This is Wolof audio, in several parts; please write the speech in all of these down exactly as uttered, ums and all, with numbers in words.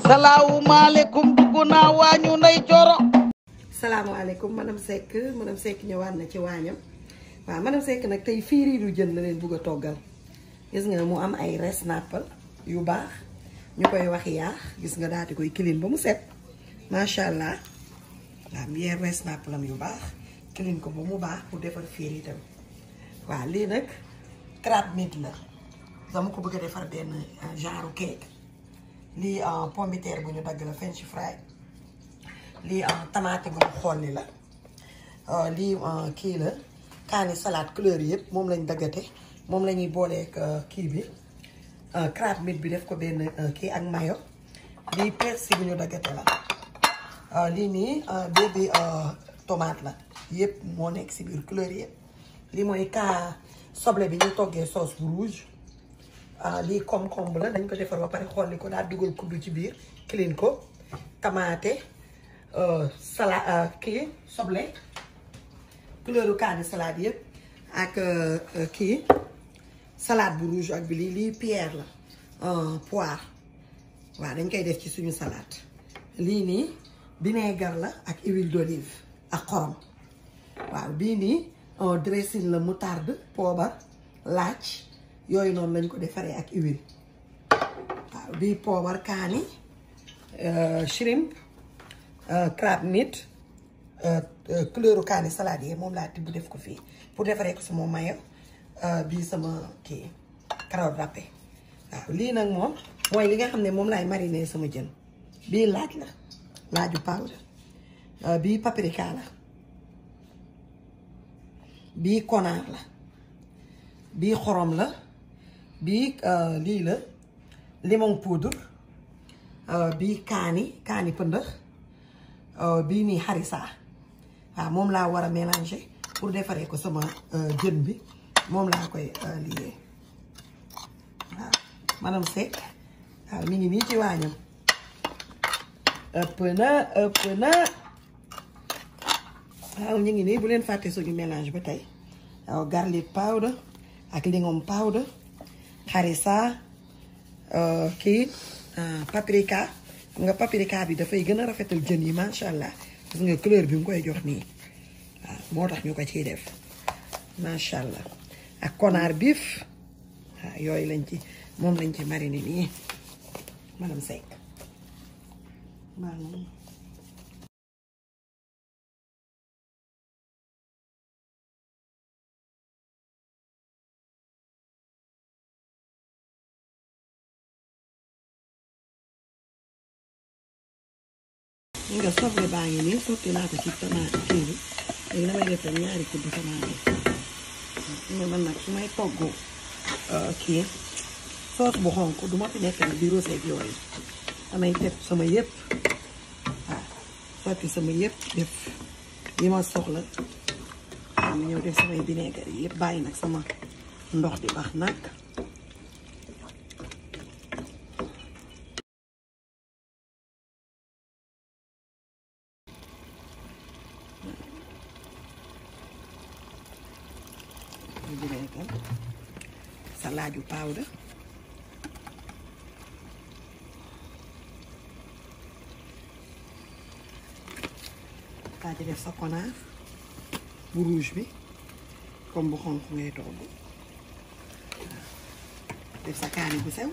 salaamaaleykum dugg naa waañu Ndey Coro. salaamaaleykum madame Seck madame Seck ñëwaat na ci waañam waaw madame Seck nag tey fiiriiru jën la leen bugg a toggal gis nga mu am ay res nappal yu baax ñu koy wax yaax gis nga daati koy clean ba mu set macha allah waaw yeer res nappalam yu baax clean ko ba mu baax pour defar fiir itam waaw lii nag crab meat la dama ko bëgg a defar benn genre cake lii pomme de terre bu ñu dagg la french fry lii tomate bu ñu xolli la lii kii la kaani salade couleur yëpp moom lañ daggate moom la ñuy booleek kii bi crab meat bi def ko benn kii ak mayo lii persil bu ñu daggate la lii nii bébé tomate la yëpp moo nekk si biir couleur yëpp lii mooy kaa soble bi ñu toggee sauce bu rouge lii concombre la dañ ko defar ba pare xolli ko daal dugal kuddu ci biir clean ko tomate salade kii soble couleuru kaani salade yëpp ak kii salade bu rouge ak bi lii lii pierre la poire waaw dañ koy def ci suñu salade lii nii vinaigre la ak huile d'olive ak xorom waaw bii nii dressing la moutarde poobar laaj yooyu noonu lañ ko defaree ak huile waaw bii poobar kaani shrimp crab meat couleuru kaani salade yi moom laa tibb def ko fii pour defaree ko sama mayo bii sama kii carotte râpée waaw lii nag moom mooy li nga xam ne moom laay mariner sama jën bii laaj la laaju powder bii paprika la bii konaar la bii xorom la bii lii la limon poudre bii kaani kaani pëndëx bii nii harissa waaw moom laa war a mélanger pour defaree ko sama jën bi moom laa koy liggéey waaw madame Seck waaw mi ngi nii ci waañam ëpp na ëpp na waaw ñu ngi nii bu leen fàtte suñu mélange ba tey waaw garlic powder ak limon powder harissa kii paprika xam nga paprika bi dafay gën a rafetal jën yi macha allah gis nga couleur bi mu koy jox nii waaw moo tax ñu ko ciy def macha allah ak konaar biif waaw yooyu lañ ci moom lañ ci mariner nii madame Seck maanaam li nga soble baa ngi nii sotti naa ko ci tomate kii bi léegi damay def ñaari kudd tomate mais man nag su may togg kii soos bu xonk du ma fi nekk nag di rosé ak yooyu damay teg sama yëpp waaw sotti sama yëpp def li ma soxla waaw ma ñëw def samay vinaigre yi yëpp bàyyi nag sama ndox di baax nag sa laaju powder daa ci def sa konaar bu rouge bi comme bu xonq ngay togg def sa kaani bu sew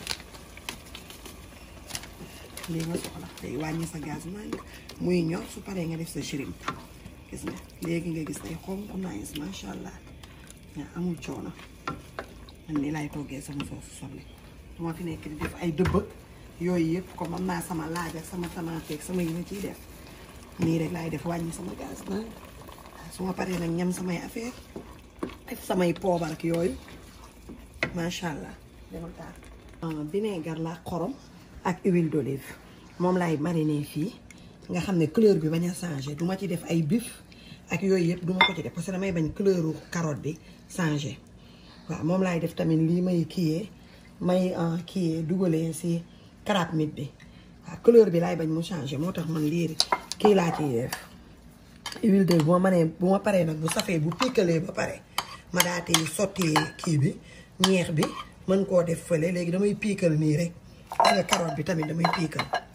lii nga soxla day wàññi sa gaz manque muy ñor su paree nga def sa shrimp gis nga léegi nga gis day xonq nice macha allah waaw amul coono man nii laay toggee sama soosu soble dama fi nekk di def ay dëbb yooyu yëpp comme am naa sama laaj ak sama tomate ak sama yi ma ciy def nii rek laay def wàññi sama gaz na su ma paree nag ñam samay affaire def samay poobar ak yooyu macha allah demal taal vinaigre la xorom ak huile d'olive moom laay mariner fii nga xam ne couleur bi bañ a changé du ma ci def ay bif ak yooyu yëpp duma ko ci def parce que damay bañ couleuru carotte bi changé waaw moom laay def tamit lii may kiiyee may kiiyee dugalee si crab meat bi waaw couleur bi laay bañ mu changé moo tax man lii kii laa ciy def huile de bu ma mënee bu ma paree nag bu safee bu piikalee ba pare ma daati sotti kii bi ñeex bi mën koo def fële léegi damay piikal nii rek nga carotte bi tamit damay piikal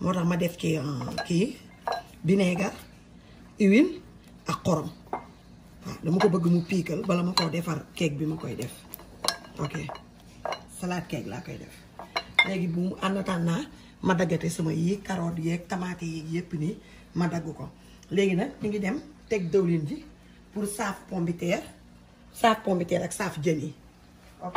moo tax ma def ci kii vinaigre huile ak xorom waaw dama ko bëgg mu piikal bala ma koo defar cake bi ma koy def ok salade cake laa koy def léegi bu mu en attendant ma daggate sama yi carotte yeeg tomate yi yépp nii ma dagg ko léegi nag ñu ngi dem teg dëwlin ji pour saaf pombiteer saaf pombiteer ak saaf jën yi ok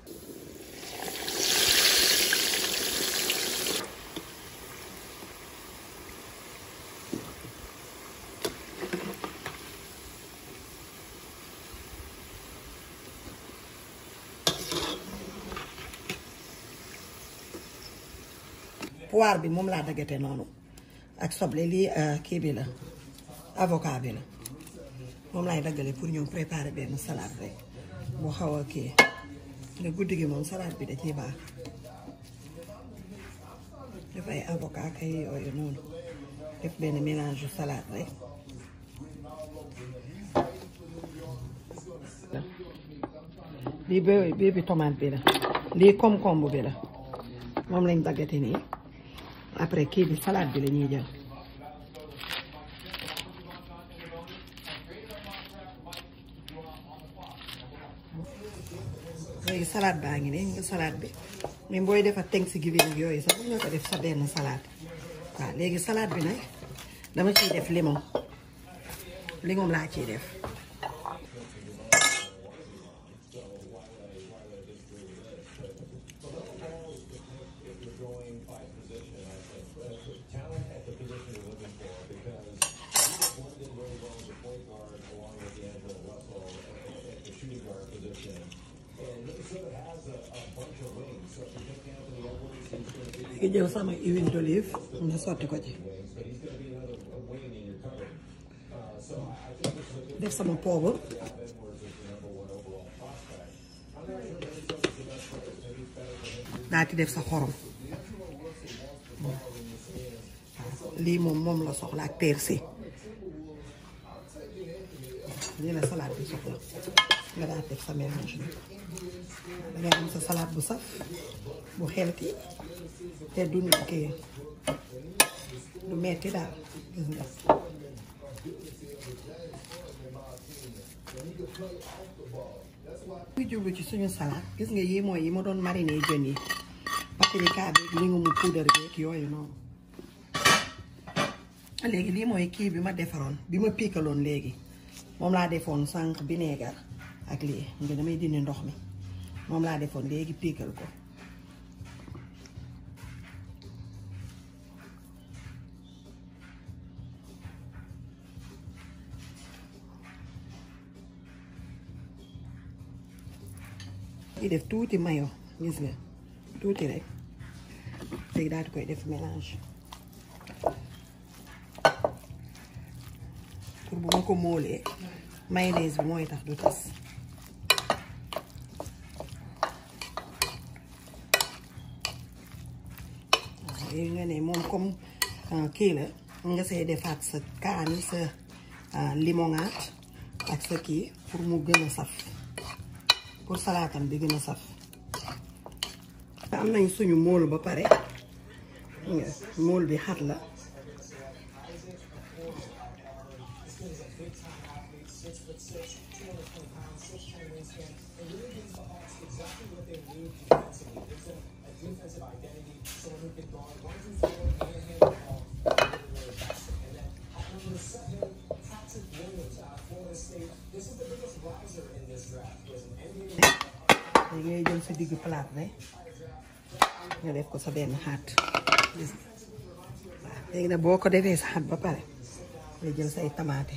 poire bi moom laa daggate noonu ak soble lii kii bi la avocat bi la moom laay daggale pour ñëw préparer benn salade rek bu xaw a kii nga guddi gi moom salade bi da ciy baax def ay avocat kay yooyu noonu def benn mélange salade rek lii bé bi bi tomate bi la lii concombre bi la moom lañ daggate nii après kii bi salade bi la ñuy jël léegi salade baa ngi ne nga salade bi même booy defar Thanksgiving ak yooyu sax nga ko def sa benn salade waaw léegi salade bi nag dama ciy def limon limon laa ciy def nga jël sama huile d'olive nga sotti ko ci def sama poobar daa ci def sa xorom lii moom moom la soxla ak persil lii la salade bi soxla nga daa def sa mélange bi dangay am sa salade bu saf bu healthy te du kii du metti daal gis nga muy jublu ci suñu salade gis nga yi mooy yi ma doon mariner jën yi paprika bi li nga mu poudre beeg yooyu noonu léegi lii mooy kii bi ma defaroon bi ma piikaloon léegi moom laa defoon sànq vinaigre ak lii nga damay dindi ndox mi moom laa defoon léegi piikal ko di def tuuti mayo gis nga tuuti rek léegi daal di koy def mélange pour bu ma ko móolee mayonnaise bi mooy tax du tas léegi nga ne moom comme kii la nga see defaat sa kaani sa limonade ak sa kii pour mu gën a saf pour salaatam bi gën a saf am nañ suñu mool ba pare mool bi xat la léegi ngay jël sa diggu palaat ne nga def ko sa benn xaat gis nga waaw léegi nag boo ko defee sa xaat ba pare nga jël say tamaate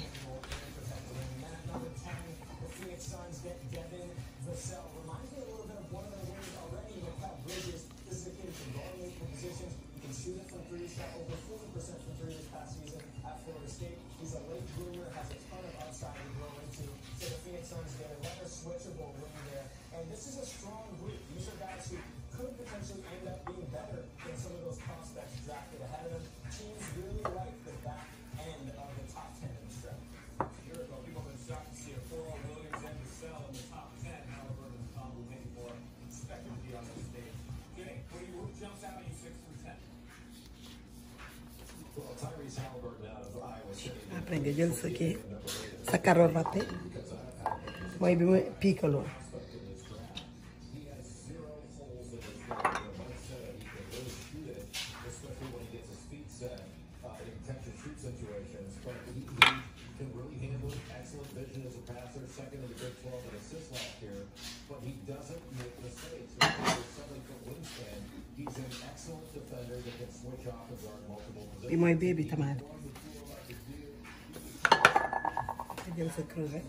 après nga jël sa kii sa carotte râpée mooy bi ma piikaloo bi mooy baby tomate nga jël sa crevette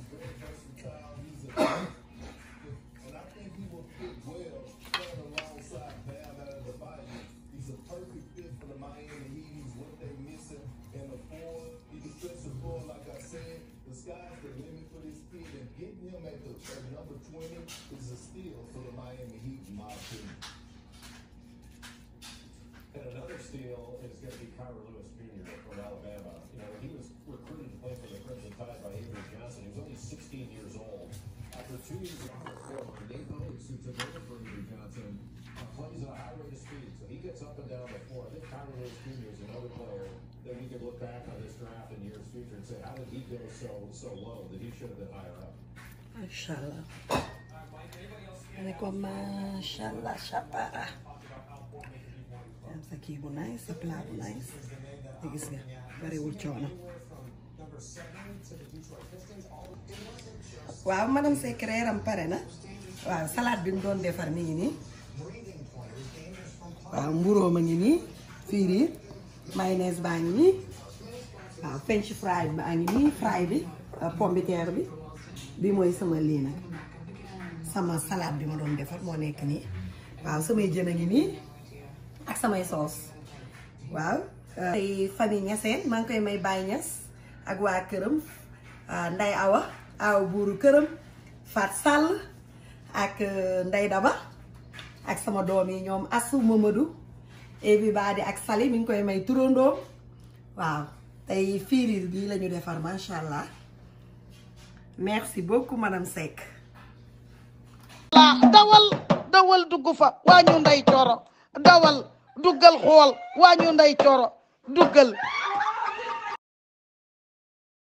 Mashallah. Ini ko mashallah shapara. Am sa kii bu nice, sa plat bu nice. Te gis nga bariwul coono. Waaw madame Seck reeram pare na. Waaw salade bi mu doon defar mi ngi nii. Waaw mburóo ma ngi nii. Firiir. Mayonnaise baa ngi nii. Waaw French fry baa ngi nii. Fry bi. Pomme de terre bi. Bi mooy sama lii nag sama salade bi ma doon defar moo nekk nii waaw samay jën a ngi nii ak samay soos waaw tey famille Niassène maa ngi koy may Baye Niass ak waa këram Nday Awa aw buuru këram Fat Sall ak Nday Daba ak sama doom yi ñoom Assou Mamadou Ebi Badi ak Sali mi ngi koy may turandoom waaw tey fiiriir bii la ñu defar macha allah. Merci beaucoup madame Seck. la dawal dawal dugg fa waa ñu Ndey Coro dawal duggal xool waa ñu Ndey Coro duggal